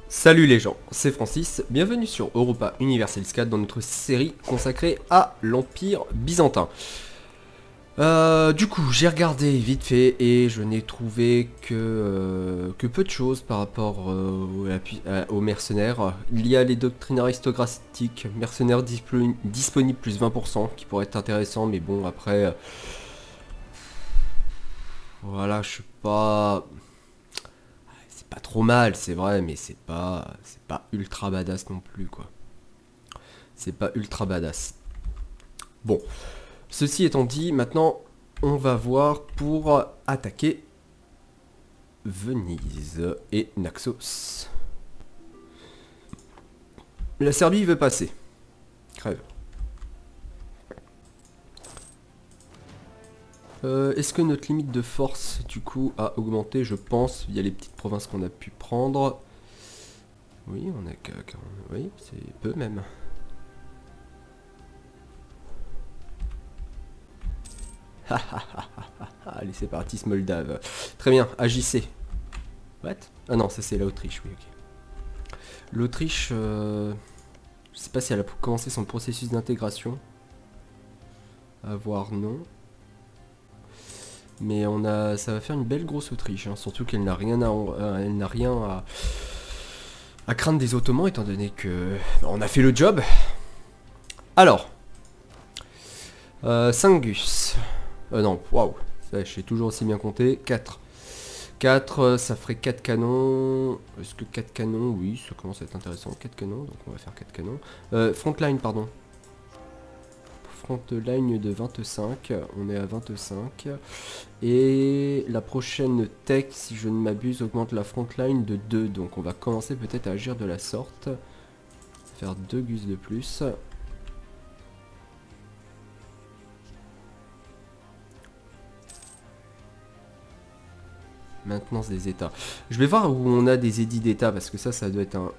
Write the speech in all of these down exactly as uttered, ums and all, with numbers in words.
Salut les gens, c'est Francis, bienvenue sur Europa Universalis quatre dans notre série consacrée à l'Empire byzantin. Euh, du coup, j'ai regardé vite fait et je n'ai trouvé que, euh, que peu de choses par rapport euh, à, aux mercenaires. Il y a les doctrines aristocratiques, mercenaires disponibles disponible plus vingt pour cent, qui pourraient être intéressants, mais bon, après... Euh, voilà, je suis pas... C'est pas trop mal, c'est vrai, mais c'est pas, c'est pas ultra badass non plus, quoi. C'est pas ultra badass. Bon, ceci étant dit, maintenant, on va voir pour attaquer Venise et Naxos. La Serbie veut passer. Crève. Euh, Est-ce que notre limite de force, du coup, a augmenté? Je pense, via les petites provinces qu'on a pu prendre. Oui, on a qu'à... Oui, c'est peu même. Allez, c'est parti, ce Moldave. Très bien, agissez. What? Ah non, ça c'est l'Autriche, oui, ok. L'Autriche, euh... je sais pas si elle a commencé son processus d'intégration. À voir, non. Mais on a, ça va faire une belle grosse Autriche, hein, surtout qu'elle n'a rien, à, elle n'a rien à, à craindre des Ottomans, étant donné que on a fait le job. Alors, euh, cinq gus. Euh, non, waouh, je sais toujours aussi bien compter. quatre. quatre, ça ferait quatre canons. Est-ce que quatre canons? Oui, ça commence à être intéressant. quatre canons, donc on va faire quatre canons. Euh, frontline, pardon. Frontline de vingt-cinq, on est à vingt-cinq. Et la prochaine tech, si je ne m'abuse, augmente la frontline de deux. Donc on va commencer peut-être à agir de la sorte. Faire deux gus de plus. Maintenance des états. Je vais voir où on a des édits d'état, parce que ça, ça doit être un...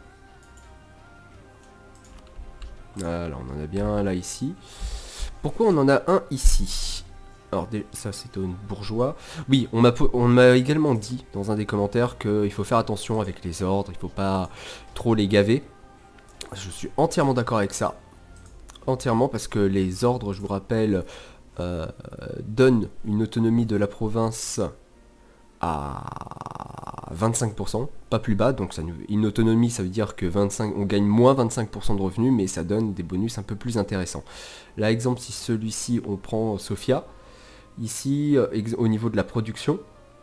Voilà, on en a bien un là, ici. Pourquoi on en a un ici? Alors, ça, c'est un bourgeois. Oui, on m'a également dit, dans un des commentaires, qu'il faut faire attention avec les ordres, il faut pas trop les gaver. Je suis entièrement d'accord avec ça. Entièrement, parce que les ordres, je vous rappelle, euh, donnent une autonomie de la province à vingt-cinq pour cent, pas plus bas, donc ça, une autonomie ça veut dire que vingt-cinq, on gagne moins vingt-cinq pour cent de revenus, mais ça donne des bonus un peu plus intéressants. Là, exemple, si celui-ci, on prend Sofia, ici, au niveau de la production,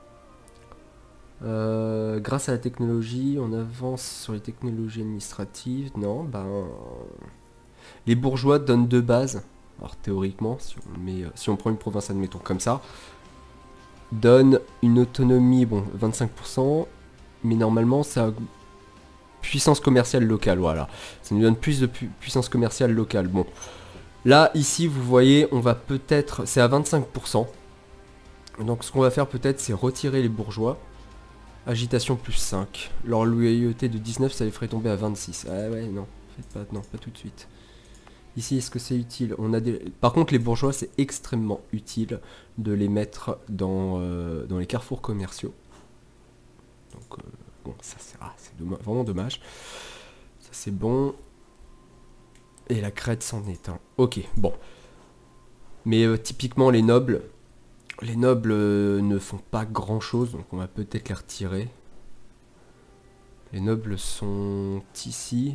euh, grâce à la technologie, on avance sur les technologies administratives, non, ben... Les bourgeois donnent deux bases, alors théoriquement, si on, met, si on prend une province, admettons, comme ça, donne une autonomie, bon, vingt-cinq pour cent, mais normalement ça... Puissance commerciale locale, voilà. Ça nous donne plus de pu puissance commerciale locale. Bon, là, ici, vous voyez, on va peut-être... C'est à vingt-cinq pour cent. Donc ce qu'on va faire peut-être, c'est retirer les bourgeois. Agitation plus cinq. Leur loyauté de dix-neuf, ça les ferait tomber à vingt-six. Ah ouais, non, faites pas, non, pas tout de suite. Ici, est-ce que c'est utile? On a des... Par contre, les bourgeois, c'est extrêmement utile de les mettre dans, euh, dans les carrefours commerciaux. Donc, euh, bon, ça c'est ah, domm vraiment dommage. Ça c'est bon. Et la crête s'en est un. Ok, bon. Mais euh, typiquement, les nobles, les nobles euh, ne font pas grand-chose, donc on va peut-être les retirer. Les nobles sont ici.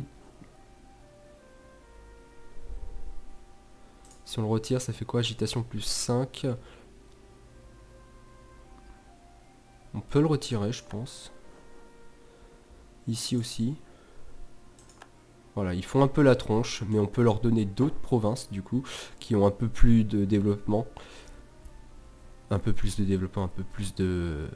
Si on le retire, ça fait quoi? Agitation plus cinq. On peut le retirer, je pense. Ici aussi. Voilà, ils font un peu la tronche, mais on peut leur donner d'autres provinces, du coup, qui ont un peu plus de développement. Un peu plus de développement, un peu plus de...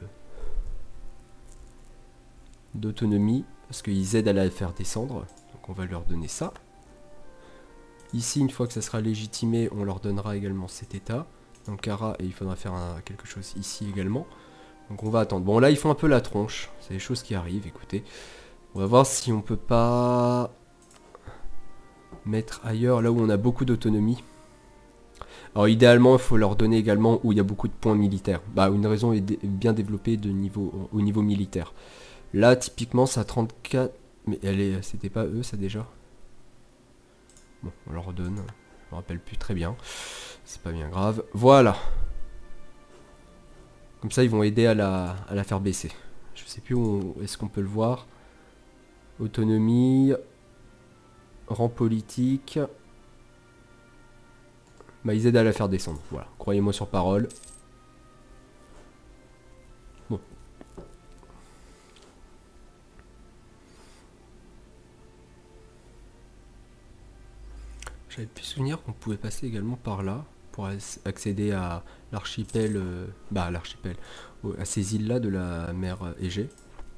d'autonomie, parce qu'ils aident à la faire descendre. Donc on va leur donner ça. Ici, une fois que ça sera légitimé, on leur donnera également cet état. Ankara, et il faudra faire un, quelque chose ici également. Donc on va attendre. Bon, là, ils font un peu la tronche. C'est des choses qui arrivent, écoutez. On va voir si on peut pas mettre ailleurs, là où on a beaucoup d'autonomie. Alors, idéalement, il faut leur donner également où il y a beaucoup de points militaires. Bah, une raison est bien développée de niveau, au niveau militaire. Là, typiquement, ça a trente-quatre... Mais elle est, c'était pas eux ça déjà? Bon, on leur redonne. Je me rappelle plus très bien. C'est pas bien grave. Voilà. Comme ça, ils vont aider à la, à la faire baisser. Je sais plus où est-ce qu'on peut le voir. Autonomie. Rang politique. Bah, ils aident à la faire descendre. Voilà. Croyez-moi sur parole. Bon. J'avais plus souvenir qu'on pouvait passer également par là pour accéder à l'archipel, euh, bah l'archipel, à ces îles-là de la mer Égée.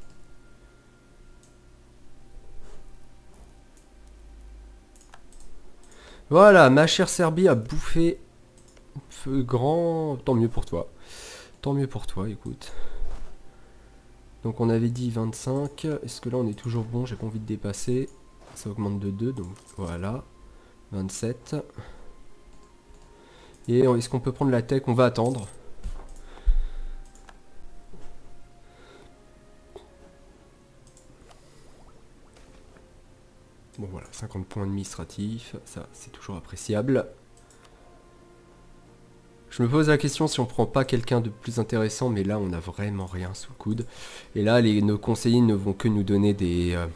Voilà, ma chère Serbie a bouffé feu grand. Tant mieux pour toi. Tant mieux pour toi, écoute. Donc on avait dit vingt-cinq. Est-ce que là on est toujours bon? J'ai pas envie de dépasser. Ça augmente de deux, donc voilà. vingt-sept. Et est-ce qu'on peut prendre la tech? On va attendre. Bon voilà, cinquante points administratifs, ça c'est toujours appréciable. Je me pose la question si on prend pas quelqu'un de plus intéressant, mais là on a vraiment rien sous le coude. Et là les, nos conseillers ne vont que nous donner des... Euh,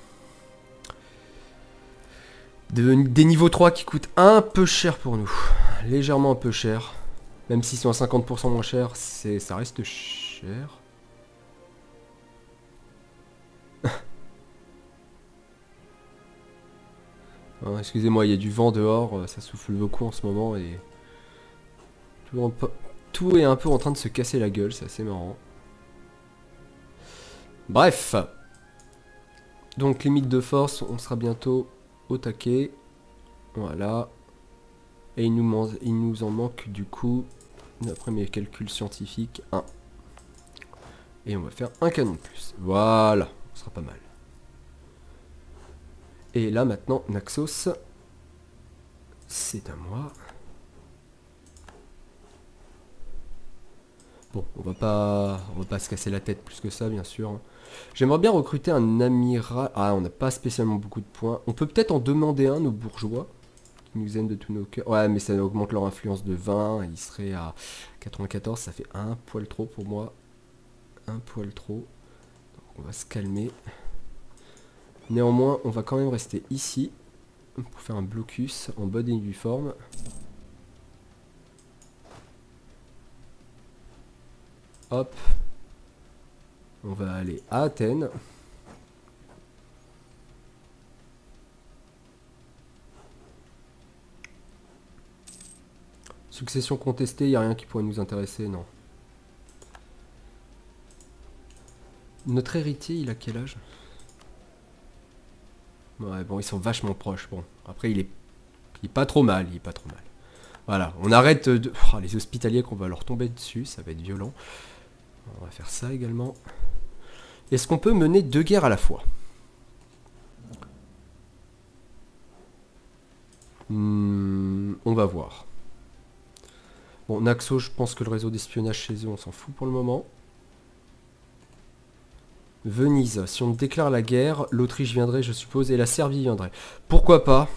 de, des niveaux trois qui coûtent un peu cher pour nous. Légèrement un peu cher. Même s'ils sont à cinquante pour cent moins cher, ça reste cher. Hein, excusez-moi, il y a du vent dehors, ça souffle beaucoup en ce moment et... Tout, tout est un peu en train de se casser la gueule, c'est assez marrant. Bref. Donc limite de force, on sera bientôt au taquet. Voilà. Et il nous, il nous en manque du coup, d'après mes calculs scientifiques, un. Et on va faire un canon de plus. Voilà, ce sera pas mal. Et là maintenant, Naxos, c'est à moi. Bon, on va pas, on va pas se casser la tête plus que ça, bien sûr. J'aimerais bien recruter un amiral. Ah, on n'a pas spécialement beaucoup de points. On peut peut-être en demander un, nos bourgeois, qui nous aiment de tous nos cœurs. Ouais, mais ça augmente leur influence de vingt. Il serait à quatre-vingt-quatorze, ça fait un poil trop pour moi. Un poil trop. Donc on va se calmer. Néanmoins, on va quand même rester ici pour faire un blocus en bonne et due forme. Hop. On va aller à Athènes. Succession contestée, il n'y a rien qui pourrait nous intéresser, non. Notre héritier, il a quel âge? Ouais, bon, ils sont vachement proches. Bon, après, il est, il est pas trop mal, il est pas trop mal. Voilà, on arrête de... Oh, les hospitaliers qu'on va leur tomber dessus, ça va être violent. On va faire ça également. Est-ce qu'on peut mener deux guerres à la fois? hmm, On va voir. Bon, Naxos, je pense que le réseau d'espionnage chez eux, on s'en fout pour le moment. Venise, si on déclare la guerre, l'Autriche viendrait, je suppose, et la Serbie viendrait. Pourquoi pas?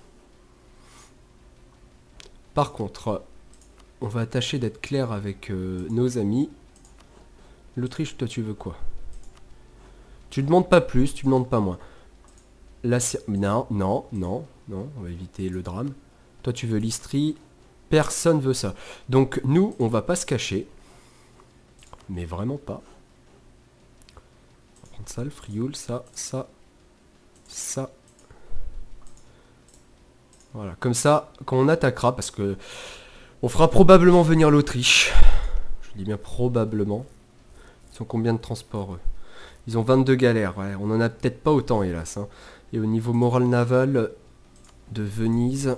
Par contre, on va tâcher d'être clair avec euh, nos amis. L'Autriche, toi, tu veux quoi? Tu demandes pas plus, tu demandes pas moins. La Serbie... Non, non, non, non, on va éviter le drame. Toi, tu veux l'Istrie. Personne veut ça. Donc, nous, on va pas se cacher. Mais vraiment pas. Ça, le Frioul, ça, ça, ça. Voilà, comme ça, quand on attaquera, parce que on fera probablement venir l'Autriche. Je dis bien probablement. Ils ont combien de transports eux? Ils ont vingt-deux galères, ouais. On en a peut-être pas autant, hélas. Hein. Et au niveau moral naval de Venise,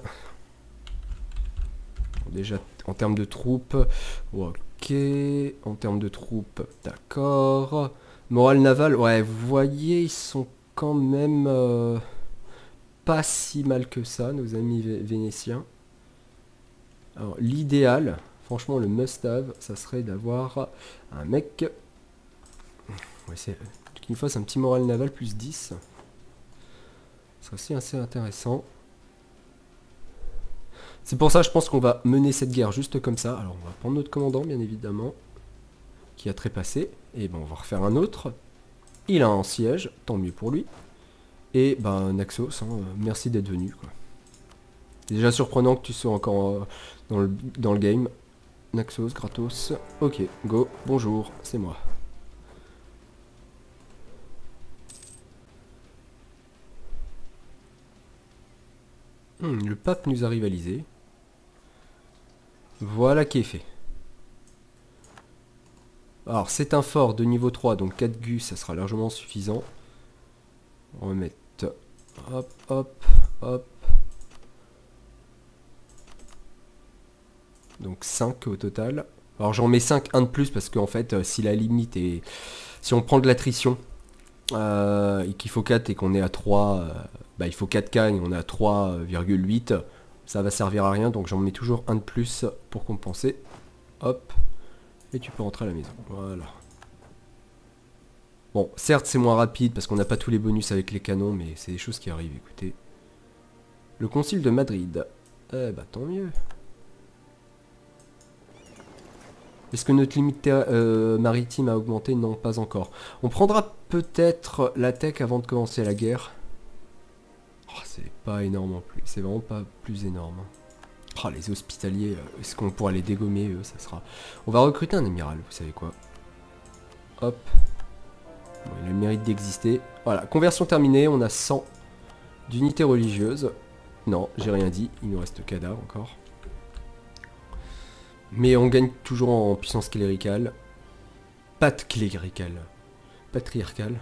déjà en termes de troupes, ok. En termes de troupes, d'accord. Morale navale, ouais, vous voyez, ils sont quand même euh, pas si mal que ça, nos amis vé vénétiens. Alors, l'idéal, franchement, le must-have, ça serait d'avoir un mec ouais, qui nous fasse un petit morale naval plus dix. Ça c'est assez intéressant. C'est pour ça, je pense qu'on va mener cette guerre juste comme ça. Alors, on va prendre notre commandant, bien évidemment, qui a trépassé. Et ben, on va refaire un autre. Il a un siège, tant mieux pour lui. Et ben, Naxos, hein, merci d'être venu, quoi. C'est déjà surprenant que tu sois encore euh, dans, le, dans le game. Naxos, gratos. Ok, go, bonjour, c'est moi. Hmm, le pape nous a rivalisé. Voilà qui est fait. Alors c'est un fort de niveau trois, donc quatre gus, ça sera largement suffisant. On va mettre hop, hop, hop. Donc cinq au total. Alors j'en mets cinq, un de plus, parce qu'en fait, euh, si la limite est... Si on prend de l'attrition, euh, et qu'il faut quatre et qu'on est à trois, euh, bah il faut quatre K et on est à trois virgule huit, ça va servir à rien, donc j'en mets toujours un de plus pour compenser. Hop. Et tu peux rentrer à la maison. Voilà. Bon, certes c'est moins rapide parce qu'on n'a pas tous les bonus avec les canons, mais c'est des choses qui arrivent, écoutez. Le concile de Madrid. Eh bah tant mieux. Est-ce que notre limite euh, maritime a augmenté? Non, pas encore. On prendra peut-être la tech avant de commencer la guerre. Oh, c'est pas énorme en plus. C'est vraiment pas plus énorme. Oh, les hospitaliers, est-ce qu'on pourra les dégommer eux? Ça sera... On va recruter un amiral, vous savez quoi. Hop. Bon, il a le mérite d'exister. Voilà, conversion terminée, on a cent d'unités religieuses. Non, j'ai rien dit, il nous reste cadavre encore. Mais on gagne toujours en puissance cléricale. Pas de cléricale. Patriarcale.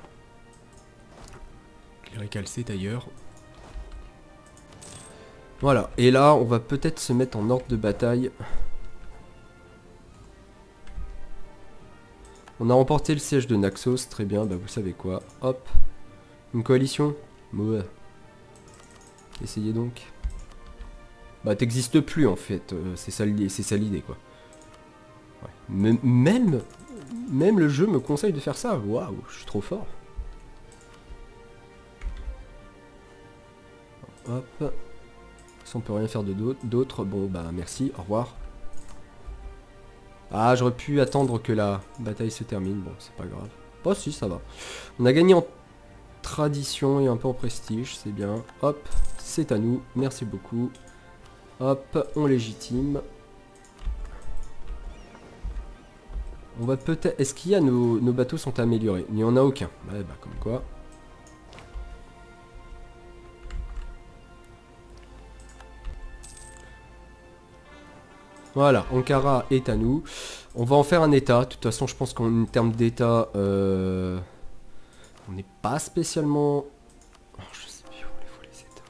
Cléricale, c'est ailleurs. Voilà, et là, on va peut-être se mettre en ordre de bataille. On a remporté le siège de Naxos, très bien, bah vous savez quoi. Hop. Une coalition? Ouais. Essayez donc. Bah t'existes plus en fait, euh, c'est ça l'idée quoi. Ouais. Même, même le jeu me conseille de faire ça, waouh, je suis trop fort. Hop. Si on peut rien faire de d'autres, bon bah merci, au revoir. Ah j'aurais pu attendre que la bataille se termine, bon c'est pas grave. Oh si ça va. On a gagné en tradition et un peu en prestige, c'est bien. Hop, c'est à nous, merci beaucoup. Hop, on légitime. On va peut-être... Est-ce qu'il y a nos, nos bateaux sont améliorés? Il n'y en a aucun. Ouais, bah comme quoi. Voilà, Ankara est à nous. On va en faire un état. De toute façon, je pense qu'en termes d'état, euh, on n'est pas spécialement... Oh, je sais plus où il faut les états.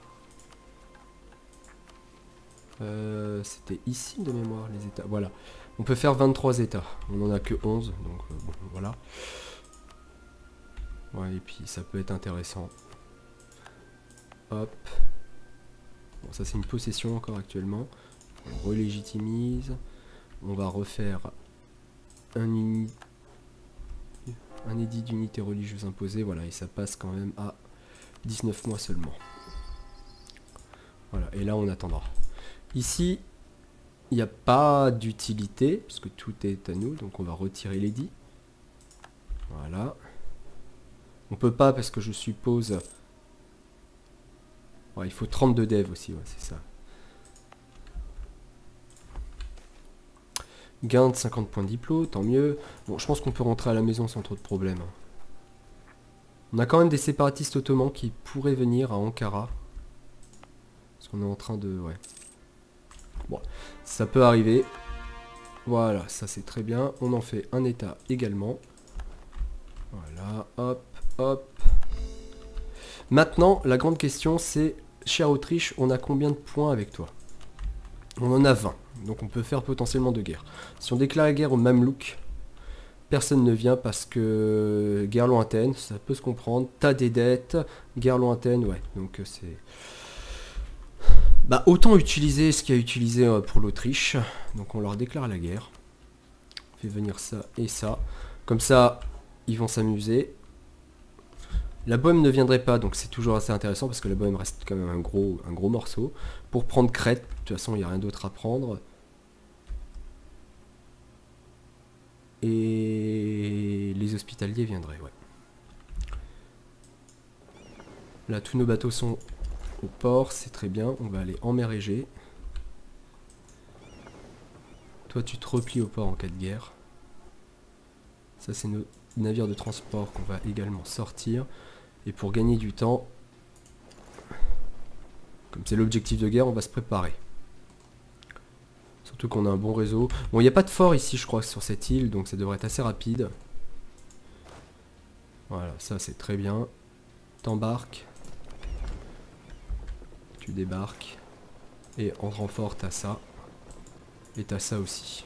Euh, C'était ici de mémoire les états. Voilà. On peut faire vingt-trois états. On en a que onze. Donc euh, bon, voilà. Ouais, et puis ça peut être intéressant. Hop. Bon, ça c'est une possession encore actuellement. On relégitimise. On va refaire un, un édit d'unité religieuse imposée. Voilà, et ça passe quand même à dix-neuf mois seulement. Voilà, et là on attendra. Ici, il n'y a pas d'utilité, parce que tout est à nous, donc on va retirer l'édit. Voilà. On peut pas parce que je suppose... Ouais, il faut trente-deux devs aussi, ouais, c'est ça. Gain de cinquante points de diplôme, tant mieux. Bon, je pense qu'on peut rentrer à la maison sans trop de problèmes. On a quand même des séparatistes ottomans qui pourraient venir à Ankara. Parce qu'on est en train de... Ouais. Bon, ça peut arriver. Voilà, ça c'est très bien. On en fait un état également. Voilà, hop, hop. Maintenant, la grande question c'est, chère Autriche, on a combien de points avec toi? On en a vingt, donc on peut faire potentiellement de guerre. Si on déclare la guerre aux Mamelouks, personne ne vient parce que guerre lointaine, ça peut se comprendre. T'as des dettes, guerre lointaine, ouais, donc c'est... Bah autant utiliser ce qu'il y a utilisé pour l'Autriche. Donc on leur déclare la guerre. On fait venir ça et ça. Comme ça, ils vont s'amuser. La Bohème ne viendrait pas, donc c'est toujours assez intéressant parce que la Bohème reste quand même un gros, un gros morceau. Pour prendre Crète, de toute façon il n'y a rien d'autre à prendre. Et les hospitaliers viendraient, ouais. Là, tous nos bateaux sont au port, c'est très bien. On va aller en mer Égée. Toi, tu te replies au port en cas de guerre. Ça, c'est nos navires de transport qu'on va également sortir. Et pour gagner du temps, comme c'est l'objectif de guerre, on va se préparer. Surtout qu'on a un bon réseau. Bon, il n'y a pas de fort ici, je crois, sur cette île, donc ça devrait être assez rapide. Voilà, ça c'est très bien. T'embarques. Tu débarques. Et en renfort, t'as ça. Et t'as ça aussi.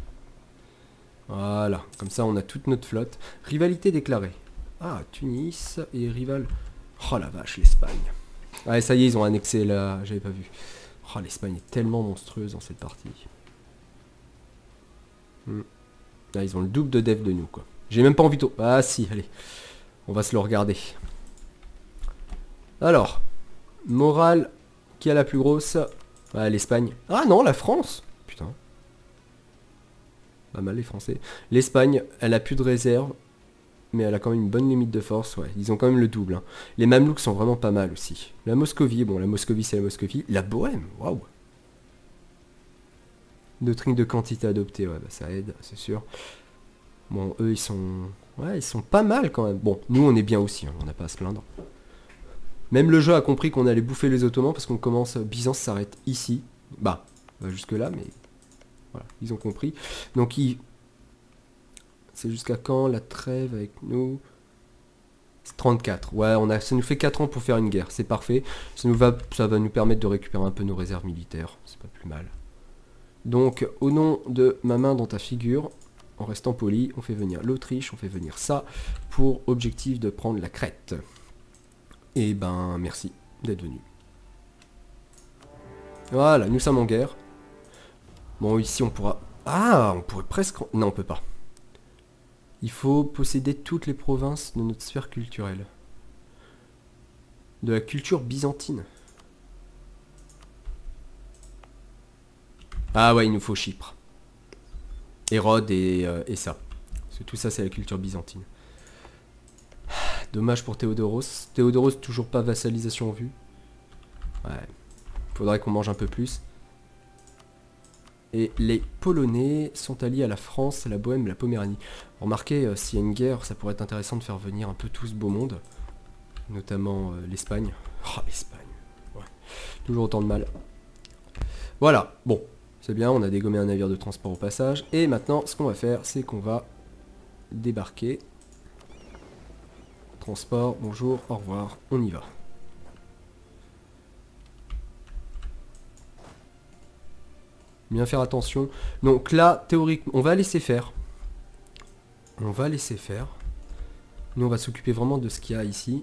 Voilà, comme ça on a toute notre flotte. Rivalité déclarée. Ah, Tunis et rival. Oh la vache, l'Espagne. Ouais, ça y est, ils ont annexé là, j'avais pas vu. Oh, l'Espagne est tellement monstrueuse dans cette partie. Hmm. Là, ils ont le double de dev de nous, quoi. J'ai même pas envie de... Ah si, allez. On va se le regarder. Alors, morale, qui a la plus grosse? Ah, l'Espagne. Ah non, la France. Putain. Pas mal les Français. L'Espagne, elle a plus de réserve. Mais elle a quand même une bonne limite de force, ouais. Ils ont quand même le double. Hein. Les Mamelouks sont vraiment pas mal aussi. La Moscovie, bon, la Moscovie c'est la Moscovie. La Bohème, waouh. Doctrine de quantité adoptée, ouais, bah ça aide, c'est sûr. Bon, eux ils sont... Ouais, ils sont pas mal quand même. Bon, nous on est bien aussi, hein, on n'a pas à se plaindre. Même le jeu a compris qu'on allait bouffer les Ottomans parce qu'on commence... Byzance s'arrête ici. Bah, bah jusque là, mais... Voilà, ils ont compris. Donc ils... C'est jusqu'à quand la trêve avec nous? trente-quatre. Ouais, on a, ça nous fait quatre ans pour faire une guerre. C'est parfait. Ça, nous va, ça va nous permettre de récupérer un peu nos réserves militaires. C'est pas plus mal. Donc, au nom de ma main dans ta figure, en restant poli, on fait venir l'Autriche, on fait venir ça, pour objectif de prendre la Crète. Et ben, merci d'être venu. Voilà, nous sommes en guerre. Bon, ici on pourra... Ah, on pourrait presque... Non, on peut pas. Il faut posséder toutes les provinces de notre sphère culturelle. De la culture byzantine. Ah ouais, il nous faut Chypre. Hérode et, euh, et ça. Parce que tout ça, c'est la culture byzantine. Dommage pour Théodoros. Théodoros, toujours pas vassalisation en vue. Ouais. Faudrait qu'on mange un peu plus. Et les Polonais sont alliés à la France, la Bohème, la Poméranie. Remarquez, euh, s'il y a une guerre, ça pourrait être intéressant de faire venir un peu tout ce beau monde. Notamment euh, l'Espagne. Oh, l'Espagne. Ouais. Toujours autant de mal. Voilà, bon. C'est bien, on a dégommé un navire de transport au passage. Et maintenant, ce qu'on va faire, c'est qu'on va débarquer. Transport, bonjour, au revoir, on y va. Bien faire attention. Donc là, théoriquement, on va laisser faire. On va laisser faire. Nous, on va s'occuper vraiment de ce qu'il y a ici.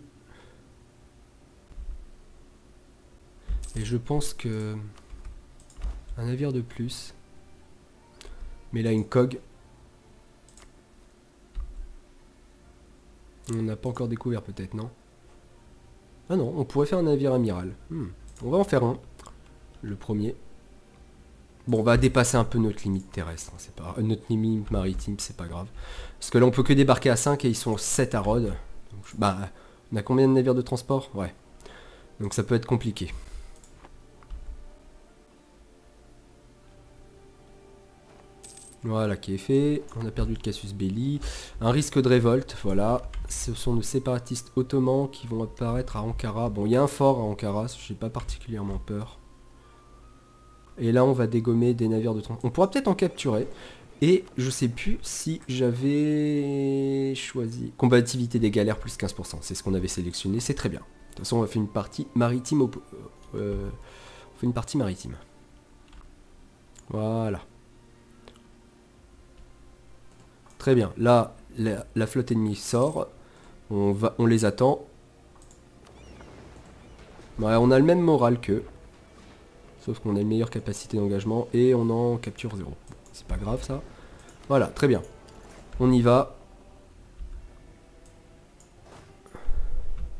Et je pense que... Un navire de plus. Mais là, une cog. On n'a pas encore découvert peut-être, non? Ah non, on pourrait faire un navire amiral. Hmm. On va en faire un. Le premier. Bon, on va dépasser un peu notre limite terrestre. Hein, c'est pas... Notre limite maritime, c'est pas grave. Parce que là, on peut que débarquer à cinq et ils sont sept à Rhodes. Donc, bah, on a combien de navires de transport? Ouais. Donc ça peut être compliqué. Voilà qui est fait. On a perdu le Casus Belli. Un risque de révolte, voilà. Ce sont nos séparatistes ottomans qui vont apparaître à Ankara. Bon, il y a un fort à Ankara, j'ai pas particulièrement peur. Et là, on va dégommer des navires de transport. On pourra peut-être en capturer. Et je sais plus si j'avais choisi... Combativité des galères plus quinze pour cent. C'est ce qu'on avait sélectionné, c'est très bien. De toute façon, on va faire une partie maritime. Au... Euh, on fait une partie maritime. Voilà. Très bien. Là, la, la flotte ennemie sort. On, va, on les attend. Ouais, on a le même moral qu'eux. Sauf qu'on a une meilleure capacité d'engagement. Et on en capture zéro. C'est pas grave ça. Voilà, très bien. On y va.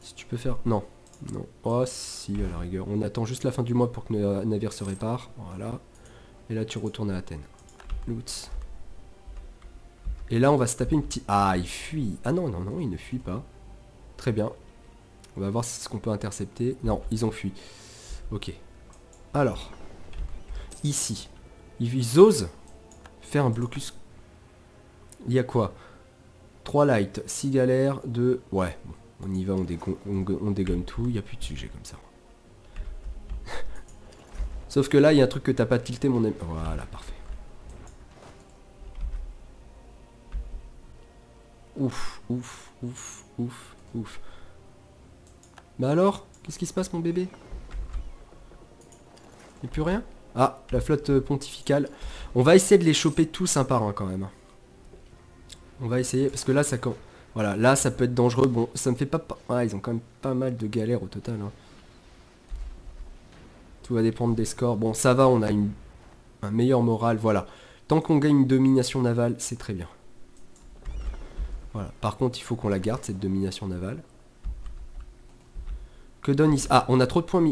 Si tu peux faire... Non. Non. Oh si, à la rigueur. On attend juste la fin du mois pour que le navire se répare. Voilà. Et là, tu retournes à Athènes. Lutz. Et là, on va se taper une petite... Ah, il fuit. Ah non, non, non, il ne fuit pas. Très bien. On va voir si ce qu'on peut intercepter. Non, ils ont fui. Ok. Alors. Ici. Ils osent faire un blocus. Il y a quoi? trois lights, six galères, deux... Ouais, bon, on y va, on, dégon... on, on dégomme tout. Il n'y a plus de sujet comme ça. Sauf que là, il y a un truc que t'as pas tilté, mon ami. Voilà, parfait. Ouf, ouf, ouf, ouf, ouf. Bah alors, qu'est-ce qui se passe, mon bébé? Y'a plus rien? Ah, la flotte pontificale. On va essayer de les choper tous un par un quand même. On va essayer, parce que là, ça... Voilà, là, ça peut être dangereux. Bon, ça me fait pas... Ah, ils ont quand même pas mal de galères au total. Hein. Tout va dépendre des scores. Bon, ça va, on a une... un meilleur moral. Voilà. Tant qu'on gagne une domination navale, c'est très bien. Voilà. Par contre, il faut qu'on la garde, cette domination navale. Que donne ici? Ah, on a trop de points mis.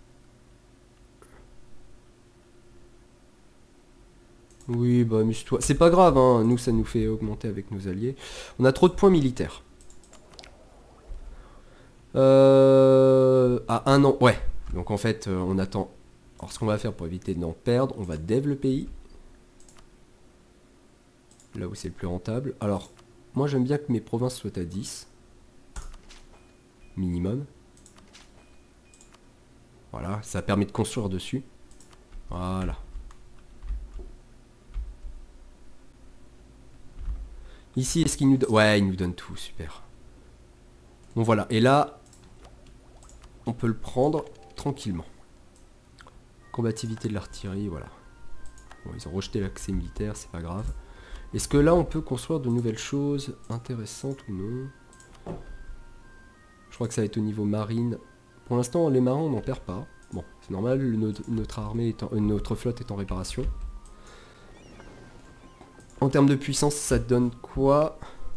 Oui, bah amuse-toi. C'est pas grave, hein. Nous, ça nous fait augmenter avec nos alliés. On a trop de points militaires. Euh... À un an, ouais. Donc en fait, euh, on attend. Alors ce qu'on va faire pour éviter d'en perdre, on va dev le pays. Là où c'est le plus rentable. Alors, moi j'aime bien que mes provinces soient à dix. Minimum. Voilà, ça permet de construire dessus. Voilà. Ici, est-ce qu'il nous donne... Ouais, il nous donne tout, super. Bon voilà, et là, on peut le prendre tranquillement. Combativité de l'artillerie, voilà. Bon, ils ont rejeté l'accès militaire, c'est pas grave. Est-ce que là, on peut construire de nouvelles choses intéressantes ou non? Je crois que ça va être au niveau marine. Pour l'instant, les marins, on n'en perd pas. Bon, c'est normal, notre, notre armée, est en, euh, notre flotte est en réparation. En termes de puissance, ça donne quoi?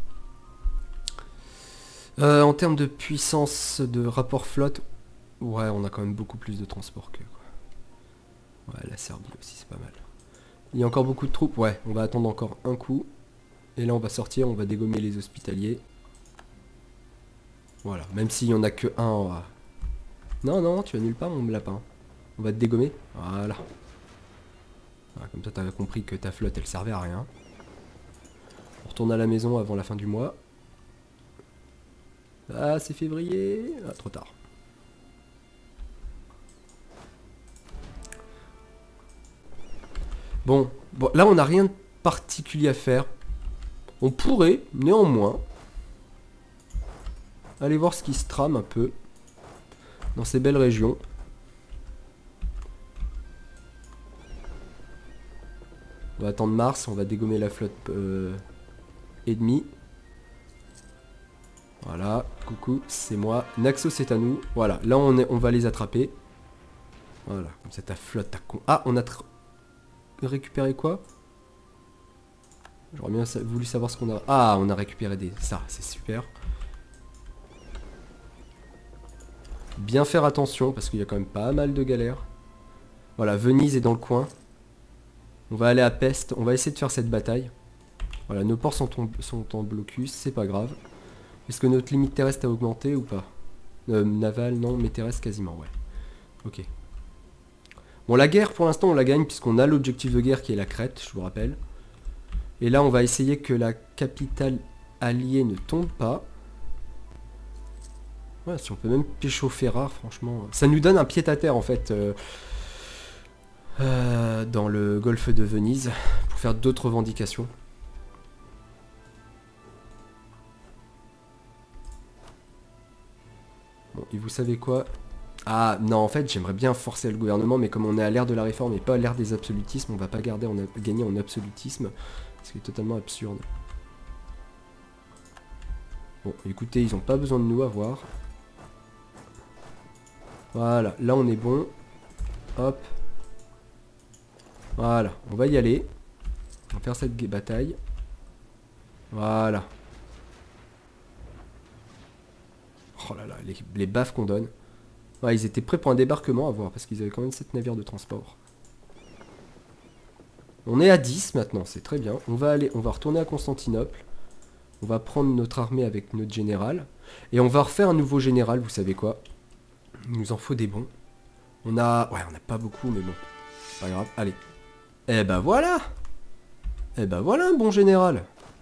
euh, En termes de puissance de rapport flotte, ouais, on a quand même beaucoup plus de transport que quoi. Ouais, la Serbie aussi, c'est pas mal. Il y a encore beaucoup de troupes, ouais, on va attendre encore un coup. Et là, on va sortir, on va dégommer les hospitaliers. Voilà, même s'il y en a que un. Ouais. Non, non, tu annules pas mon lapin. On va te dégommer. Voilà. Voilà, comme ça, t'as compris que ta flotte, elle servait à rien. On retourne à la maison avant la fin du mois. Ah, c'est février. Ah, trop tard. Bon, bon là, on n'a rien de particulier à faire. On pourrait, néanmoins, aller voir ce qui se trame un peu dans ces belles régions. On va attendre mars, on va dégommer la flotte euh, ennemie. Voilà, coucou, c'est moi. Naxos, c'est à nous. Voilà, là on, est, on va les attraper. Voilà, comme ça ta flotte, ta con... Ah, on a récupéré quoi? J'aurais bien voulu savoir ce qu'on a... Ah, on a récupéré des... Ça, c'est super. Bien faire attention, parce qu'il y a quand même pas mal de galères. Voilà, Venise est dans le coin. On va aller à Pest, on va essayer de faire cette bataille. Voilà, nos ports sont, en, sont en blocus, c'est pas grave. Est-ce que notre limite terrestre a augmenté ou pas? euh, Naval, non, mais terrestre quasiment, ouais. Ok. Bon, la guerre, pour l'instant, on la gagne, puisqu'on a l'objectif de guerre qui est la Crète, je vous rappelle. Et là, on va essayer que la capitale alliée ne tombe pas. Ouais, si on peut même pécho Ferrare, franchement... Ça nous donne un pied-à-terre, en fait... Euh... Euh, dans le golfe de Venise pour faire d'autres revendications. Bon, et vous savez quoi? Ah non, en fait j'aimerais bien forcer le gouvernement, mais comme on est à l'ère de la réforme et pas à l'ère des absolutismes, on va pas garder en gagner en absolutisme, ce qui est totalement absurde. Bon, écoutez, ils ont pas besoin de nous à voir. Voilà, là on est bon. Hop. Voilà, on va y aller. On va faire cette bataille. Voilà. Oh là là, les, les baffes qu'on donne. Ouais, ils étaient prêts pour un débarquement à voir, parce qu'ils avaient quand même sept navires de transport. On est à dix maintenant, c'est très bien. On va aller, on va retourner à Constantinople. On va prendre notre armée avec notre général. Et on va refaire un nouveau général, vous savez quoi? Il nous en faut des bons. On a... Ouais, on n'a pas beaucoup, mais bon. Pas grave, allez. Eh ben voilà. Eh ben voilà un bon général.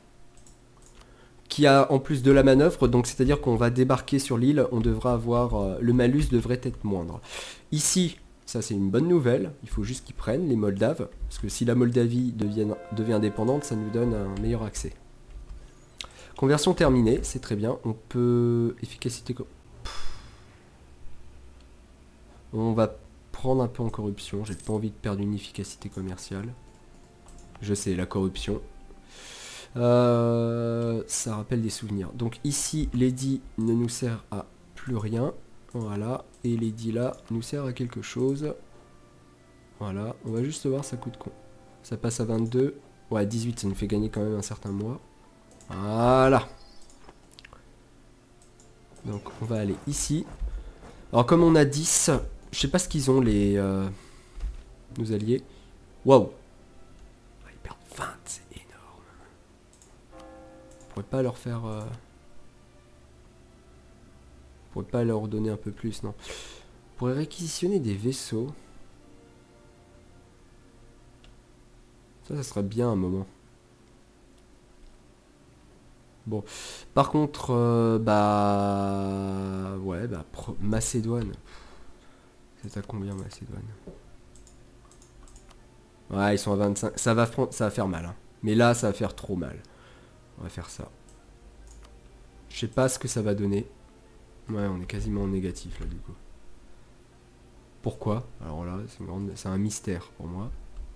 Qui a en plus de la manœuvre, donc c'est-à-dire qu'on va débarquer sur l'île, on devra avoir... Euh, le malus devrait être moindre. Ici, ça c'est une bonne nouvelle, il faut juste qu'ils prennent, les Moldaves, parce que si la Moldavie devient, devient indépendante, ça nous donne un meilleur accès. Conversion terminée, c'est très bien, on peut... Efficacité... On va prendre un peu en corruption, j'ai pas envie de perdre une efficacité commerciale. Je sais, la corruption. Euh, ça rappelle des souvenirs. Donc ici, l'édit ne nous sert à plus rien. Voilà. Et l'édit là nous sert à quelque chose. Voilà. On va juste voir ça coûte con. Ça passe à vingt-deux. Ouais, dix-huit, ça nous fait gagner quand même un certain mois. Voilà. Donc on va aller ici. Alors comme on a dix, je sais pas ce qu'ils ont les... Euh, nos alliés. Waouh. Ils perdent vingt, c'est énorme. On pourrait pas leur faire... Euh... On pourrait pas leur donner un peu plus, non. On pourrait réquisitionner des vaisseaux. Ça, ça serait bien un moment. Bon. Par contre, euh, bah... Ouais, bah... Pro... Macédoine. C'est à combien, Macédoine? Ouais, ils sont à vingt-cinq. Ça va, ça va faire mal. Hein. Mais là, ça va faire trop mal. On va faire ça. Je sais pas ce que ça va donner. Ouais, on est quasiment en négatif, là, du coup. Pourquoi? Alors là, c'est grande... un mystère pour moi.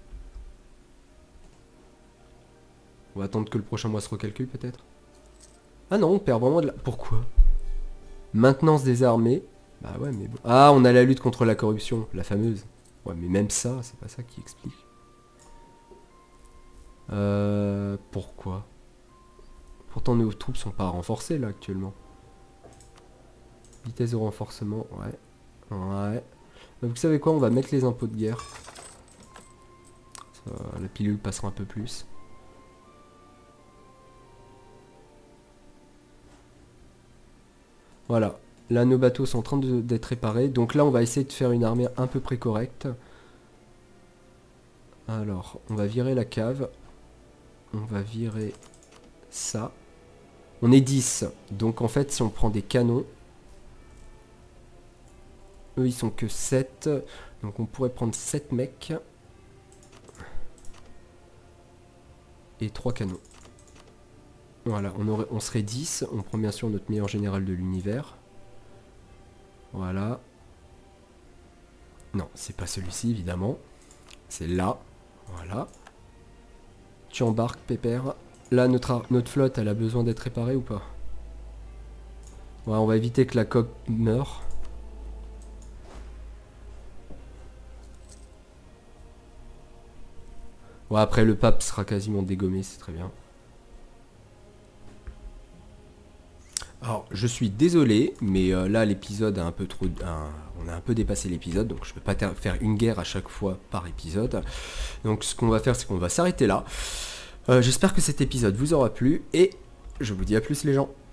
On va attendre que le prochain mois se recalcule, peut-être. Ah non, on perd vraiment de la... Pourquoi? Maintenance des armées. Bah ouais, mais bon. Ah, on a la lutte contre la corruption, la fameuse. Ouais, mais même ça, c'est pas ça qui explique. Euh... Pourquoi? Pourtant, nos troupes sont pas renforcées, là, actuellement. Vitesse de renforcement, ouais. Ouais. Donc, vous savez quoi? On va mettre les impôts de guerre. Ça, la pilule passera un peu plus. Voilà. Là, nos bateaux sont en train d'être réparés. Donc là, on va essayer de faire une armée à peu près correcte. Alors, on va virer la cave. On va virer ça. On est dix. Donc en fait, si on prend des canons... Eux, ils sont que sept. Donc on pourrait prendre sept mecs. Et trois canons. Voilà, on, aurait, on serait dix. On prend bien sûr notre meilleur général de l'univers. Voilà. Non, c'est pas celui-ci, évidemment. C'est là. Voilà. Tu embarques, Pépère. Là, notre, notre flotte, elle a besoin d'être réparée ou pas? Ouais, on va éviter que la coque meure. Ouais, après, le pape sera quasiment dégommé, c'est très bien. Alors, je suis désolé, mais euh, là, l'épisode a un peu trop... Un, on a un peu dépassé l'épisode, donc je peux pas faire une guerre à chaque fois par épisode. Donc, ce qu'on va faire, c'est qu'on va s'arrêter là. Euh, J'espère que cet épisode vous aura plu, et je vous dis à plus les gens.